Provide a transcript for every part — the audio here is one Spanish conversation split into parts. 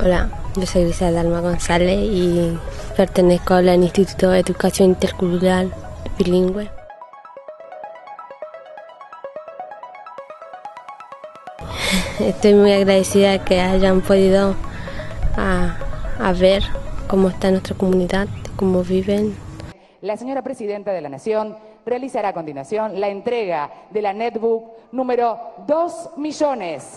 Hola, yo soy Luisa Dalma González y pertenezco al Instituto de Educación Intercultural Bilingüe. Estoy muy agradecida que hayan podido a ver cómo está nuestra comunidad, cómo viven. La señora Presidenta de la Nación realizará a continuación la entrega de la netbook número 2 millones.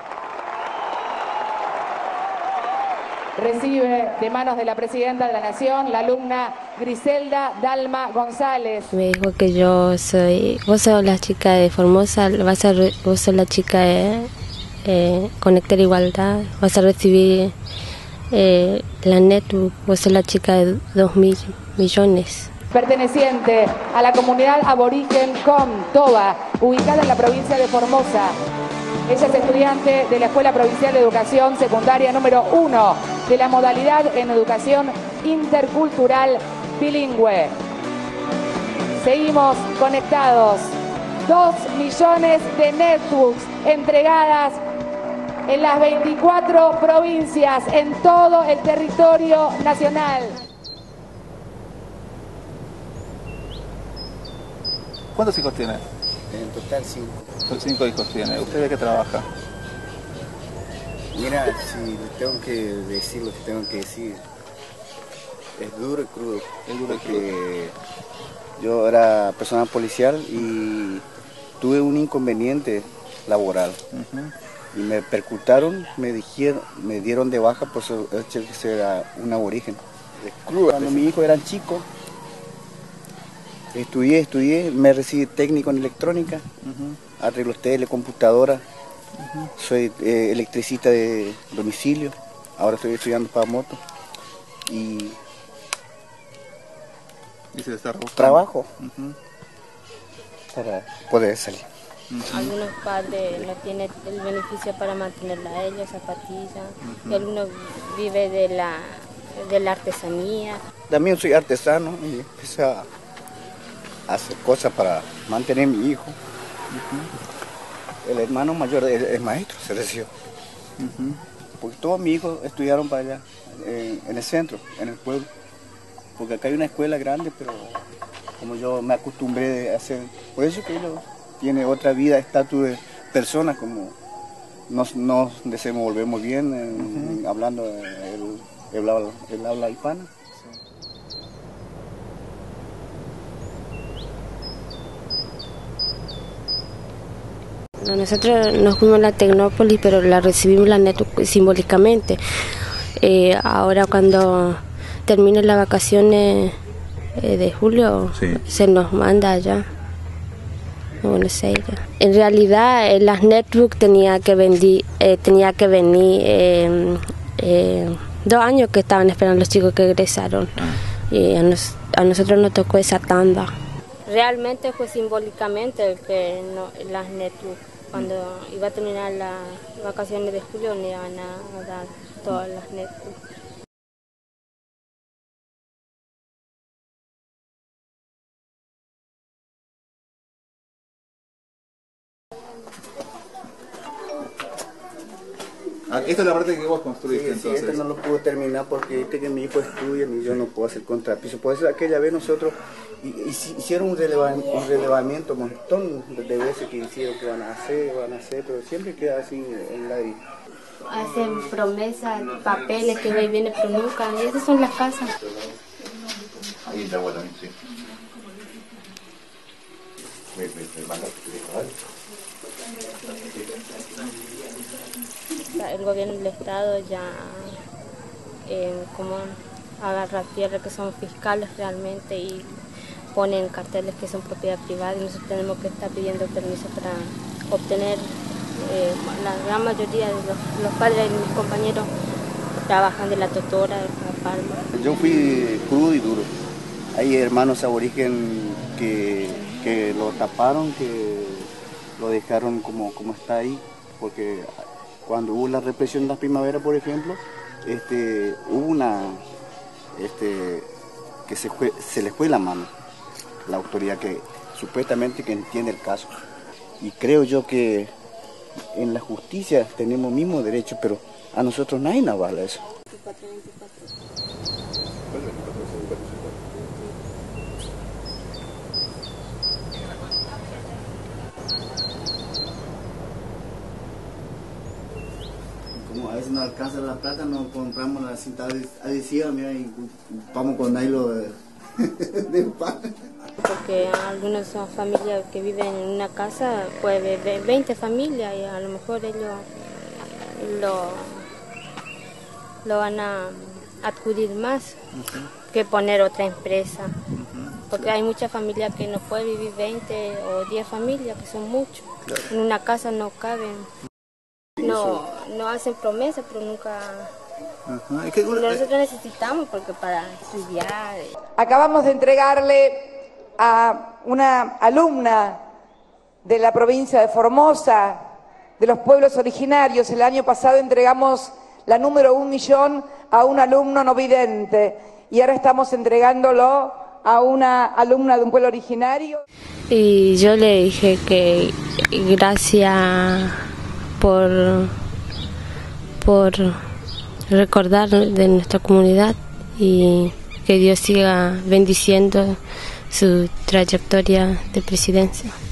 Recibe de manos de la Presidenta de la Nación la alumna Griselda Dalma González. Me dijo que vos sos la chica de Formosa, vos sos la chica de Conectar Igualdad, vas a recibir la netbook, vos sos la chica de 2 millones. Perteneciente a la comunidad aborigen Com Toba, ubicada en la provincia de Formosa. Ella es estudiante de la Escuela Provincial de Educación Secundaria número 1 de la modalidad en Educación Intercultural Bilingüe. Seguimos conectados. 2 millones de netbooks entregadas en las 24 provincias, en todo el territorio nacional. ¿Cuántos hijos tiene? En total 5. Son 5 hijos tiene. ¿Usted de qué trabaja? Mira, si le tengo que decir lo que tengo que decir, es duro y crudo. Es duro y crudo. Porque yo era personal policial y tuve un inconveniente laboral. Y me percutaron, me dieron de baja por ser un aborigen. Cuando mi hijo era chico, estudié, me recibí técnico en electrónica, arreglos tele, computadora, soy electricista de domicilio, ahora estoy estudiando para moto y se está trabajo para poder salir. Algunos padres no tienen el beneficio para mantenerla a ellos, zapatillas, y algunos viven de la artesanía. También soy artesano y empecé a hacer cosas para mantener a mi hijo. El hermano mayor es maestro, se recibió. Porque todos mis hijos estudiaron para allá, en el centro, en el pueblo. Porque acá hay una escuela grande, pero como yo me acostumbré a hacer, por eso que ellos tienen otra vida, estatus de personas, como nos desenvolvemos bien, hablando el habla hispana. Nosotros nos fuimos a la Tecnópolis, pero la recibimos la netbook simbólicamente. Ahora cuando terminen las vacaciones de julio, se nos manda allá a Buenos Aires. En realidad las netbooks tenía que venir 2 años que estaban esperando los chicos que egresaron. Y a nosotros nos tocó esa tanda. Realmente fue simbólicamente que las netbooks, cuando iba a terminar las vacaciones de julio, le iban a dar todas las netbooks. Esta es la parte que vos construiste, entonces. Sí, este no lo pude terminar porque que mi hijo estudia y yo no puedo hacer contrapiso. Por eso aquella vez nosotros hicieron un relevamiento, un montón de veces que hicieron que van a hacer, pero siempre queda así en la vida. Hacen promesas, papeles que va y viene, pero nunca. Y esas son las casas. Ahí está bueno, sí. El gobierno del estado ya como agarra tierra que son fiscales realmente y ponen carteles que son propiedad privada y nosotros tenemos que estar pidiendo permiso para obtener. La gran mayoría de los padres de mis compañeros trabajan de la totora, de la palma. Yo fui crudo y duro. Hay hermanos aborigen que lo taparon, que lo dejaron como está ahí, porque cuando hubo la represión de la primavera, por ejemplo, hubo una que se le fue la mano, la autoridad que supuestamente que entiende el caso. Y creo yo que en la justicia tenemos mismo derecho, pero A nosotros nadie nos vale eso. Como a veces no alcanza la plata, nos compramos la cinta adhesiva, mira, y vamos con hilo de pan. Porque algunas son familias que viven en una casa, puede haber 20 familias y a lo mejor ellos lo van a adquirir más que poner otra empresa. Porque hay muchas familias que no pueden vivir 20 o 10 familias, que son muchos. Claro. En una casa no caben. No hacen promesas, pero nunca... Nosotros necesitamos porque para estudiar... Acabamos de entregarle a una alumna de la provincia de Formosa, de los pueblos originarios. El año pasado entregamos la número 1.000.000 a un alumno no vidente y ahora estamos entregándolo a una alumna de un pueblo originario. Y yo le dije que gracias por recordar de nuestra comunidad y que Dios siga bendiciendo su trayectoria de presidencia.